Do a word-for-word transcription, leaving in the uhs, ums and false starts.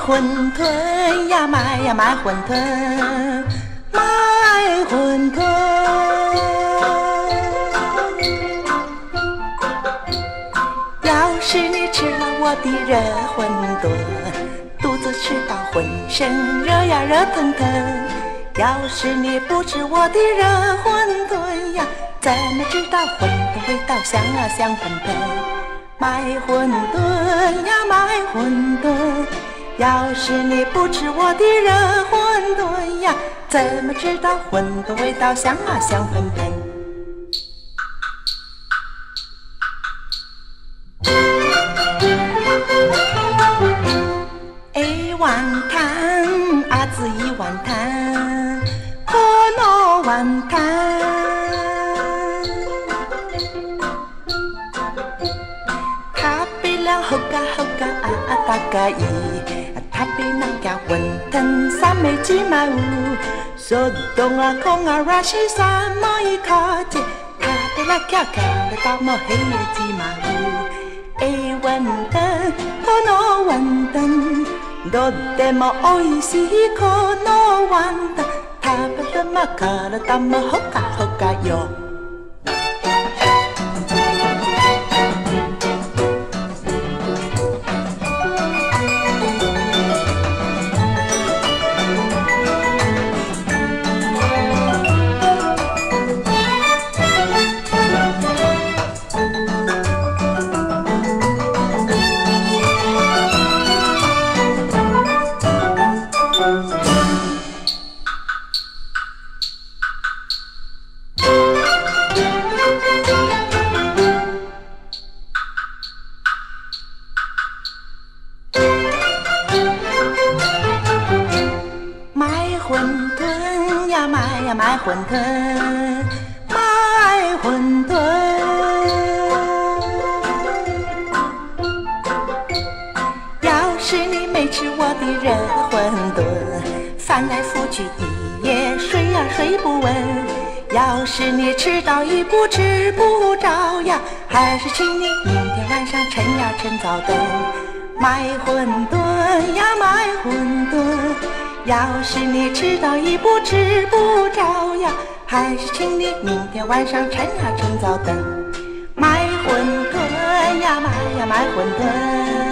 馄饨呀，买呀买馄饨，买馄饨。要是你吃了我的热馄饨，肚子吃到浑身热呀热腾腾。要是你不吃我的热馄饨呀，怎么知道馄饨味道香啊香喷喷？买馄饨呀买馄饨，要是你不吃我的热馄饨呀，怎么知道馄饨味道香啊香喷喷？一碗汤，阿子一碗汤，可诺碗汤。他比了好嘎好嘎啊啊大嘎伊，他比那家馄饨三枚几毛五，说东啊空啊拉西三毛一卡姐，他比那家家的到么黑夜几毛五。一碗汤，可诺碗汤。とってもおいしいこのワンタン、食べても体もほかほかよ。馄饨呀，买呀买馄饨，买馄饨。要是你没吃我的热馄饨，翻来覆去一夜睡呀睡不稳。要是你吃到一不吃不着呀，还是请你明天晚上趁呀趁早灯，买馄饨呀买馄饨。要是你吃到一不吃不着呀，还是请你明天晚上趁呀趁早灯，买馄饨呀买呀买馄饨。